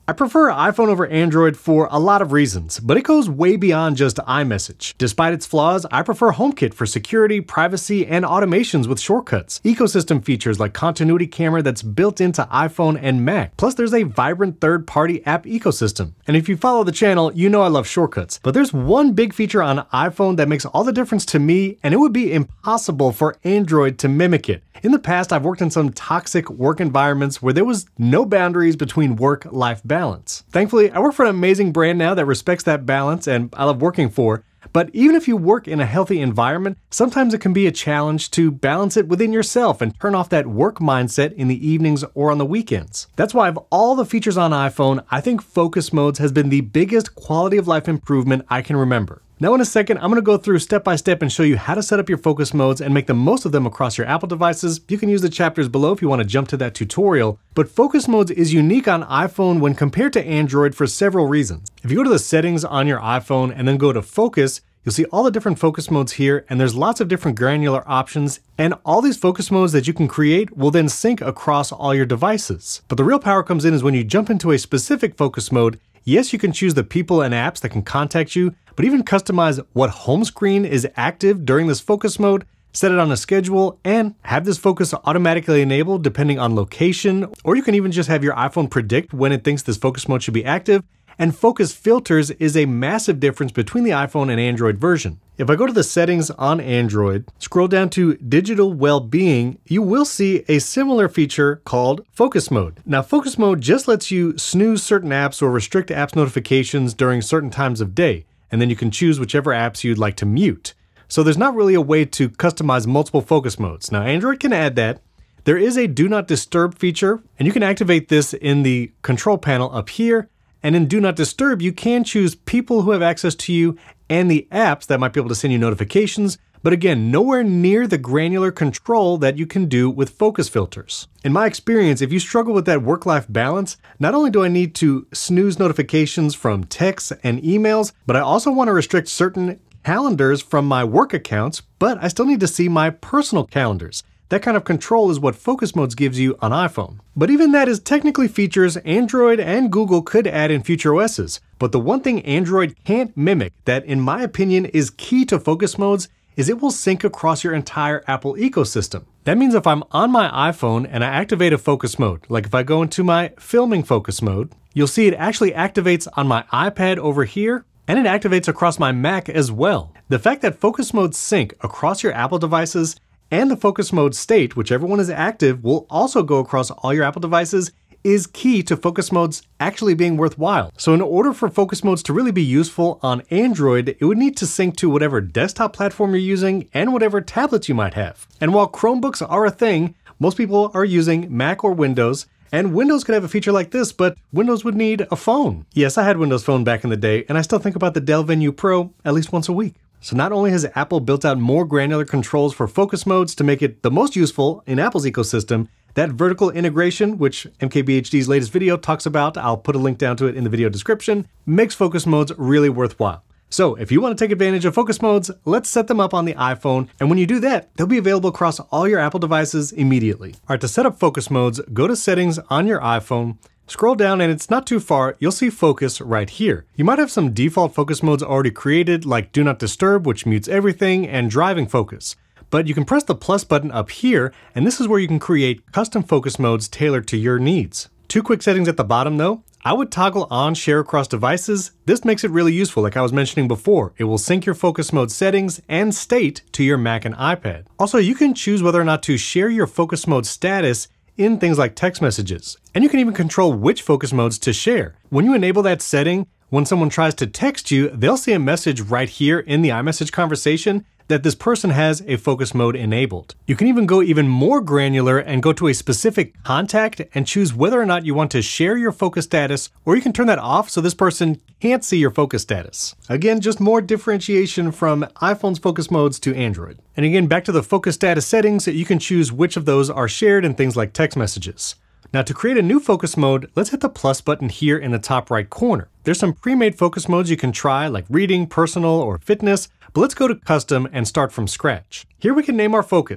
I prefer iPhone over Android for a lot of reasons, but it goes way beyond just iMessage. Despite its flaws, I prefer HomeKit for security, privacy, and automations with shortcuts. Ecosystem features like continuity camera that's built into iPhone and Mac. Plus, there's a vibrant third-party app ecosystem. And if you follow the channel, you know I love shortcuts. But there's one big feature on iPhone that makes all the difference to me, and it would be impossible for Android to mimic it. In the past, I've worked in some toxic work environments where there was no boundaries between work-life balance. Thankfully, I work for an amazing brand now that respects that balance, and I love working for. But even if you work in a healthy environment, sometimes it can be a challenge to balance it within yourself and turn off that work mindset in the evenings or on the weekends. That's why of all the features on iPhone, I think focus modes has been the biggest quality of life improvement I can remember. Now in a second, I'm going to go through step by step and show you how to set up your focus modes and make the most of them across your Apple devices. You can use the chapters below if you want to jump to that tutorial. But focus modes is unique on iPhone when compared to Android for several reasons. If you go to the settings on your iPhone and then go to focus, you'll see all the different focus modes here, and there's lots of different granular options, and all these focus modes that you can create will then sync across all your devices. But the real power comes in is when you jump into a specific focus mode. Yes, you can choose the people and apps that can contact you, but even customize what home screen is active during this focus mode, set it on a schedule, and have this focus automatically enabled depending on location, or you can even just have your iPhone predict when it thinks this focus mode should be active. And focus filters is a massive difference between the iPhone and Android version. If I go to the settings on Android, scroll down to digital well-being, you will see a similar feature called focus mode. Now, focus mode just lets you snooze certain apps or restrict apps notifications during certain times of day, and then you can choose whichever apps you'd like to mute. So there's not really a way to customize multiple focus modes. Now, Android can add that. There is a do not disturb feature, and you can activate this in the control panel up here. And in Do Not Disturb, you can choose people who have access to you and the apps that might be able to send you notifications, but again, nowhere near the granular control that you can do with focus filters. In my experience, if you struggle with that work-life balance, not only do I need to snooze notifications from texts and emails, but I also want to restrict certain calendars from my work accounts, but I still need to see my personal calendars. That kind of control is what focus modes gives you on iPhone. But even that is technically features Android and Google could add in future OSs. But the one thing Android can't mimic that, in my opinion, is key to focus modes is it will sync across your entire Apple ecosystem. That means if I'm on my iPhone and I activate a focus mode, like if I go into my filming focus mode, you'll see it actually activates on my iPad over here, and it activates across my Mac as well. The fact that focus modes sync across your Apple devices and the focus mode state, whichever one is active, will also go across all your Apple devices, is key to focus modes actually being worthwhile. So in order for focus modes to really be useful on Android, it would need to sync to whatever desktop platform you're using and whatever tablets you might have. And while Chromebooks are a thing, most people are using Mac or Windows, and Windows could have a feature like this, but Windows would need a phone. Yes, I had Windows Phone back in the day, and I still think about the Dell Venue Pro at least once a week. So not only has Apple built out more granular controls for focus modes to make it the most useful in Apple's ecosystem, that vertical integration, which MKBHD's latest video talks about, I'll put a link down to it in the video description, makes focus modes really worthwhile. So if you want to take advantage of focus modes, let's set them up on the iPhone, and when you do that, they'll be available across all your Apple devices immediately. All right, to set up focus modes, go to Settings on your iPhone, scroll down, and it's not too far, you'll see Focus right here. You might have some default focus modes already created, like Do Not Disturb, which mutes everything, and Driving Focus. But you can press the plus button up here, and this is where you can create custom focus modes tailored to your needs. Two quick settings at the bottom though. I would toggle on Share Across Devices. This makes it really useful, like I was mentioning before. It will sync your focus mode settings and state to your Mac and iPad. Also, you can choose whether or not to share your focus mode status in things like text messages. And you can even control which focus modes to share. When you enable that setting, when someone tries to text you, they'll see a message right here in the iMessage conversation that this person has a focus mode enabled. You can even go even more granular and go to a specific contact and choose whether or not you want to share your focus status, or you can turn that off so this person can't see your focus status. Again, just more differentiation from iPhone's focus modes to Android. And again, back to the focus status settings, you can choose which of those are shared in things like text messages. Now to create a new focus mode, let's hit the plus button here in the top right corner. There's some pre-made focus modes you can try, like reading, personal, or fitness, but let's go to custom and start from scratch. Here we can name our focus.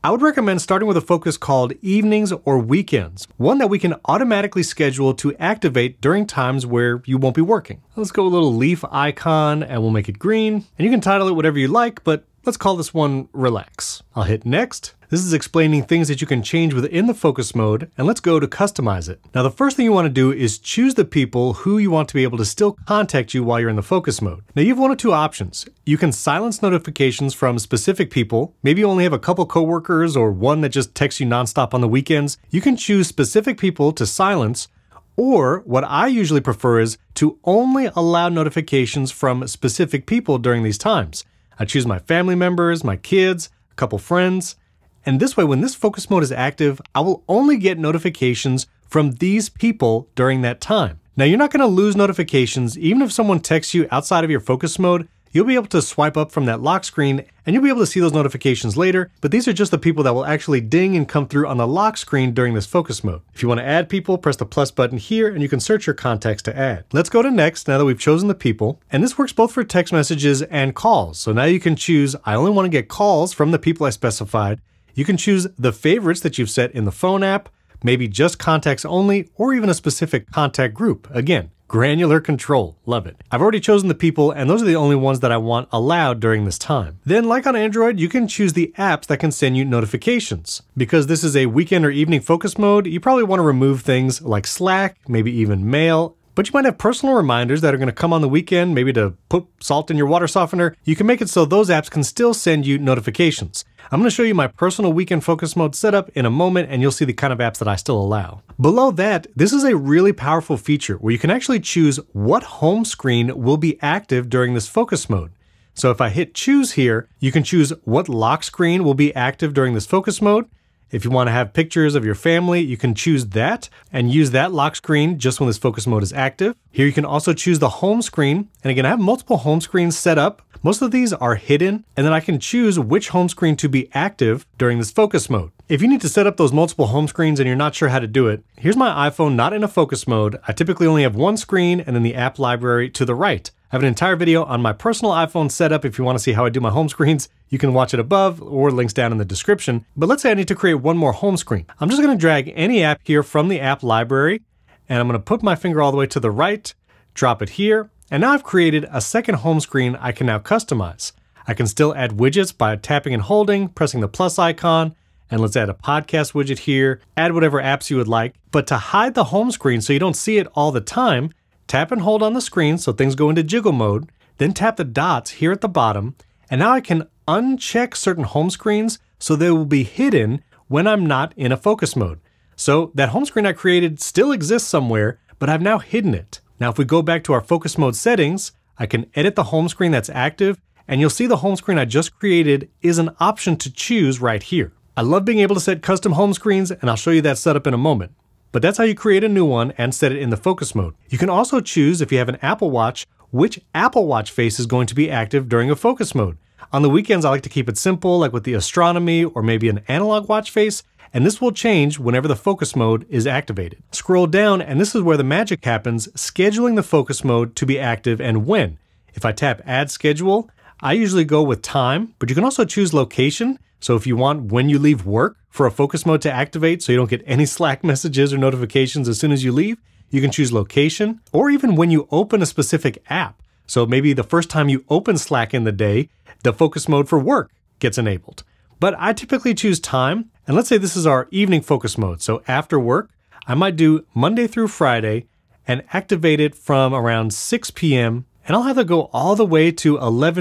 I would recommend starting with a focus called evenings or weekends, one that we can automatically schedule to activate during times where you won't be working. Let's go a little leaf icon and we'll make it green, and you can title it whatever you like, but let's call this one Relax. I'll hit Next. This is explaining things that you can change within the focus mode, and let's go to customize it. Now, the first thing you want to do is choose the people who you want to be able to still contact you while you're in the focus mode. Now, you have one of two options. You can silence notifications from specific people. Maybe you only have a couple coworkers or one that just texts you nonstop on the weekends. You can choose specific people to silence, or what I usually prefer is to only allow notifications from specific people during these times. I choose my family members, my kids, a couple friends, and this way, when this focus mode is active, I will only get notifications from these people during that time. Now, you're not going to lose notifications. Even if someone texts you outside of your focus mode, you'll be able to swipe up from that lock screen and you'll be able to see those notifications later, but these are just the people that will actually ding and come through on the lock screen during this focus mode. If you want to add people, press the plus button here and you can search your contacts to add. Let's go to Next now that we've chosen the people, and this works both for text messages and calls. So now you can choose, I only want to get calls from the people I specified. You can choose the favorites that you've set in the phone app, maybe just contacts only, or even a specific contact group. Again, granular control. Love it. I've already chosen the people, and those are the only ones that I want allowed during this time. Then, like on Android, you can choose the apps that can send you notifications. Because this is a weekend or evening focus mode, you probably want to remove things like Slack, maybe even Mail, but you might have personal reminders that are going to come on the weekend, maybe to put salt in your water softener. You can make it so those apps can still send you notifications. I'm going to show you my personal weekend focus mode setup in a moment, and you'll see the kind of apps that I still allow. Below that, this is a really powerful feature where you can actually choose what home screen will be active during this focus mode. So if I hit choose here, you can choose what lock screen will be active during this focus mode. If you want to have pictures of your family, you can choose that and use that lock screen just when this focus mode is active. Here you can also choose the home screen. And again, I have multiple home screens set up. Most of these are hidden, and then I can choose which home screen to be active during this focus mode. If you need to set up those multiple home screens and you're not sure how to do it, here's my iPhone not in a focus mode. I typically only have one screen and then the app library to the right. I have an entire video on my personal iPhone setup. If you want to see how I do my home screens, you can watch it above or links down in the description. But let's say I need to create one more home screen. I'm just going to drag any app here from the app library, and I'm going to put my finger all the way to the right, drop it here, and now I've created a second home screen I can now customize. I can still add widgets by tapping and holding, pressing the plus icon, and let's add a podcast widget here, add whatever apps you would like. But to hide the home screen so you don't see it all the time, tap and hold on the screen so things go into jiggle mode, then tap the dots here at the bottom, and now I can uncheck certain home screens so they will be hidden when I'm not in a focus mode. So that home screen I created still exists somewhere, but I've now hidden it. Now if we go back to our focus mode settings, I can edit the home screen that's active, and you'll see the home screen I just created is an option to choose right here. I love being able to set custom home screens, and I'll show you that setup in a moment. But that's how you create a new one and set it in the focus mode. You can also choose, if you have an Apple Watch, which Apple Watch face is going to be active during a focus mode. On the weekends, I like to keep it simple, like with the astronomy or maybe an analog watch face, and this will change whenever the focus mode is activated. Scroll down, and this is where the magic happens, scheduling the focus mode to be active and when. If I tap Add Schedule, I usually go with time, but you can also choose location. So if you want when you leave work for a focus mode to activate so you don't get any Slack messages or notifications as soon as you leave, you can choose location, or even when you open a specific app. So maybe the first time you open Slack in the day, the focus mode for work gets enabled. But I typically choose time, and let's say this is our evening focus mode. So after work, I might do Monday through Friday and activate it from around 6 p.m. and I'll have to go all the way to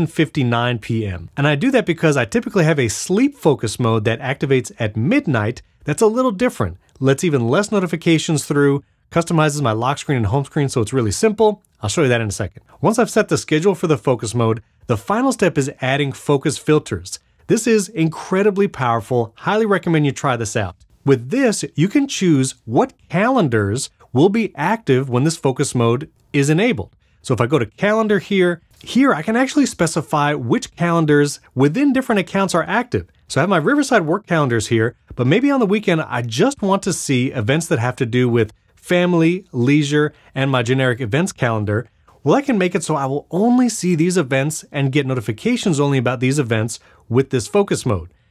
11:59 p.m. And I do that because I typically have a sleep focus mode that activates at midnight that's a little different, lets even less notifications through, customizes my lock screen and home screen so it's really simple. I'll show you that in a second. Once I've set the schedule for the focus mode, the final step is adding focus filters. This is incredibly powerful. Highly recommend you try this out. With this, you can choose what calendars will be active when this focus mode is enabled. So if I go to calendar here I can actually specify which calendars within different accounts are active. So I have my Riverside work calendars here, but maybe on the weekend, I just want to see events that have to do with family, leisure, and my generic events calendar. Well, I can make it so I will only see these events and get notifications only about these events with this focus mode.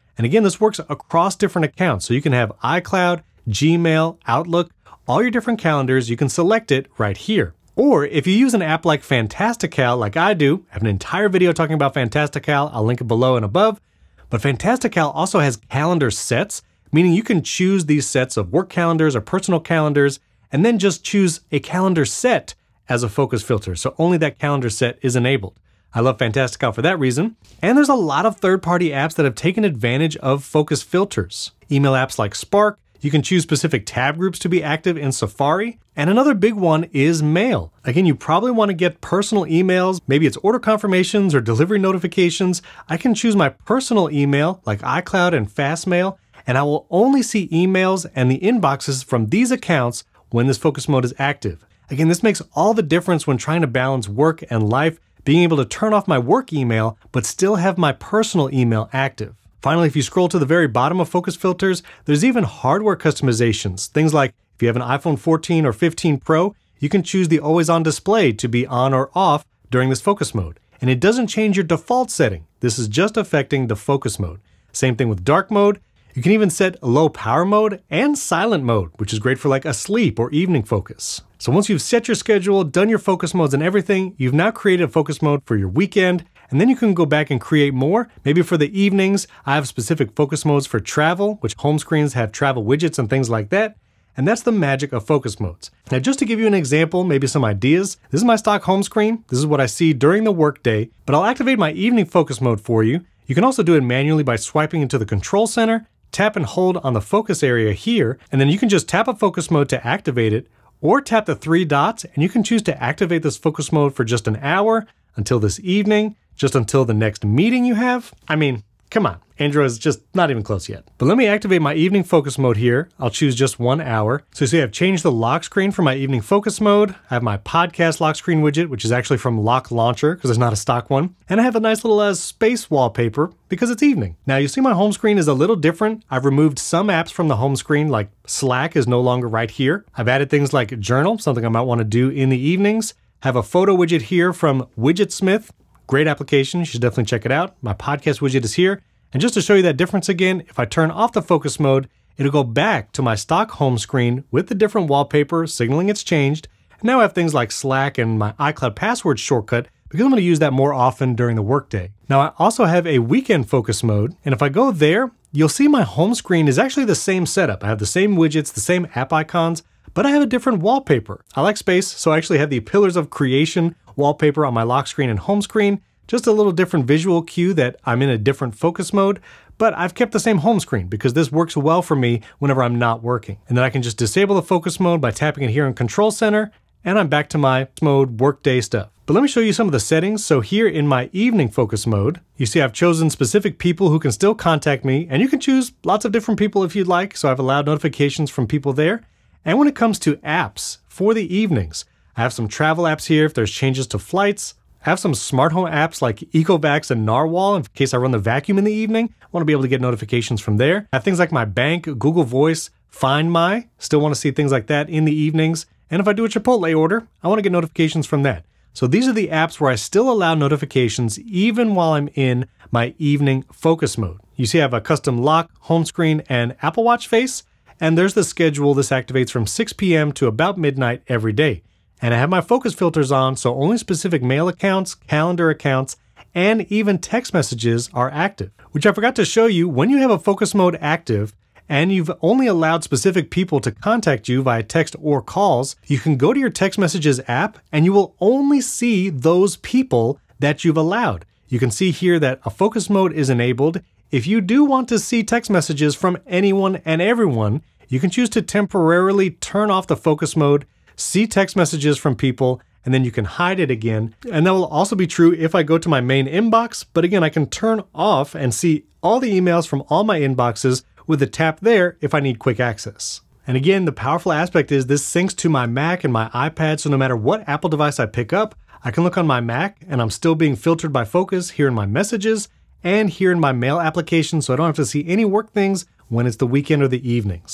And again, this works across different accounts. So you can have iCloud, Gmail, Outlook, all your different calendars. You can select it right here. Or if you use an app like Fantastical, like I do, I have an entire video talking about Fantastical. I'll link it below and above. But Fantastical also has calendar sets, meaning you can choose these sets of work calendars or personal calendars, and then just choose a calendar set as a focus filter. So only that calendar set is enabled. I love Fantastical for that reason. And there's a lot of third-party apps that have taken advantage of focus filters. Email apps like Spark. You can choose specific tab groups to be active in Safari. And another big one is Mail. Again, you probably want to get personal emails. Maybe it's order confirmations or delivery notifications. I can choose my personal email like iCloud and Fastmail, and I will only see emails and the inboxes from these accounts when this focus mode is active. Again, this makes all the difference when trying to balance work and life, being able to turn off my work email, but still have my personal email active. Finally, if you scroll to the very bottom of focus filters, there's even hardware customizations. Things like if you have an iPhone 14 or 15 Pro, you can choose the always on display to be on or off during this focus mode. And it doesn't change your default setting. This is just affecting the focus mode. Same thing with dark mode. You can even set low power mode and silent mode, which is great for like a sleep or evening focus. So once you've set your schedule, done your focus modes and everything, you've now created a focus mode for your weekend, and then you can go back and create more. Maybe for the evenings, I have specific focus modes for travel, which home screens have travel widgets and things like that. And that's the magic of focus modes. Now, just to give you an example, maybe some ideas, this is my stock home screen. This is what I see during the workday, but I'll activate my evening focus mode for you. You can also do it manually by swiping into the control center, tap and hold on the focus area here, and then you can just tap a focus mode to activate it, or tap the three dots, and you can choose to activate this focus mode for just an hour, until this evening, just until the next meeting you have. I mean, come on, Android is just not even close yet. But let me activate my evening focus mode here. I'll choose just 1 hour. So you see I've changed the lock screen for my evening focus mode. I have my podcast lock screen widget, which is actually from Lock Launcher because there's not a stock one. And I have a nice little space wallpaper because it's evening. Now you see my home screen is a little different. I've removed some apps from the home screen, like Slack is no longer right here. I've added things like Journal, something I might want to do in the evenings. Have a photo widget here from Widgetsmith. Great application, you should definitely check it out. My podcast widget is here. And just to show you that difference again, if I turn off the focus mode, it'll go back to my stock home screen with the different wallpaper, signaling it's changed. And now I have things like Slack and my iCloud password shortcut because I'm going to use that more often during the workday. Now I also have a weekend focus mode, and if I go there, you'll see my home screen is actually the same setup. I have the same widgets, the same app icons, but I have a different wallpaper. I like space, so I actually have the Pillars of Creation wallpaper on my lock screen and home screen. Just a little different visual cue that I'm in a different focus mode, but I've kept the same home screen because this works well for me whenever I'm not working. And then I can just disable the focus mode by tapping it here in Control Center, and I'm back to my mode workday stuff. But let me show you some of the settings. So here in my evening focus mode, you see I've chosen specific people who can still contact me, and you can choose lots of different people if you'd like. So I've allowed notifications from people there. And when it comes to apps for the evenings, I have some travel apps here if there's changes to flights. I have some smart home apps like Ecovacs and Narwhal in case I run the vacuum in the evening. I want to be able to get notifications from there. I have things like my bank, Google Voice, Find My. Still want to see things like that in the evenings. And if I do a Chipotle order, I want to get notifications from that. So these are the apps where I still allow notifications even while I'm in my evening focus mode. You see I have a custom lock, home screen, and Apple Watch face. And there's the schedule. This activates from 6 p.m. to about midnight every day. And I have my focus filters on, so only specific mail accounts, calendar accounts, and even text messages are active. Which I forgot to show you, when you have a focus mode active, and you've only allowed specific people to contact you via text or calls, you can go to your text messages app, and you will only see those people that you've allowed. You can see here that a focus mode is enabled. If you do want to see text messages from anyone and everyone, you can choose to temporarily turn off the focus mode, see text messages from people, and then you can hide it again. And that will also be true if I go to my main inbox, but again, I can turn off and see all the emails from all my inboxes with a tap there if I need quick access. And again, the powerful aspect is this syncs to my Mac and my iPad, so no matter what Apple device I pick up, I can look on my Mac and I'm still being filtered by focus here in my messages and here in my mail application, so I don't have to see any work things when it's the weekend or the evenings.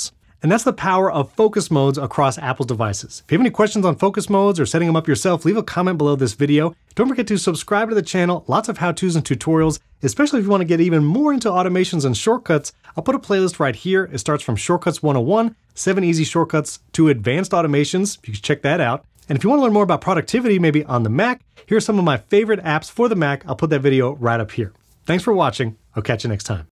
And that's the power of focus modes across Apple's devices. If you have any questions on focus modes or setting them up yourself, leave a comment below this video. Don't forget to subscribe to the channel. Lots of how-tos and tutorials, especially if you want to get even more into automations and shortcuts. I'll put a playlist right here. It starts from Shortcuts 101, 7 easy shortcuts to advanced automations. You can check that out. And if you want to learn more about productivity, maybe on the Mac, here are some of my favorite apps for the Mac. I'll put that video right up here. Thanks for watching. I'll catch you next time.